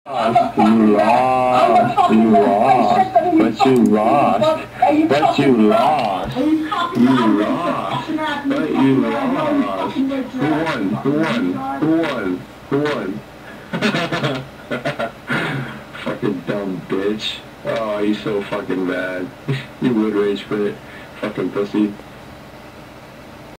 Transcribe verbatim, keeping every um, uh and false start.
You lost, you lost, but you lost, but you lost, you lost, but you lost. Who won? Who won? Who won? Who won? Fucking dumb bitch. Oh, he's so fucking bad. You would rage quit. Fucking pussy.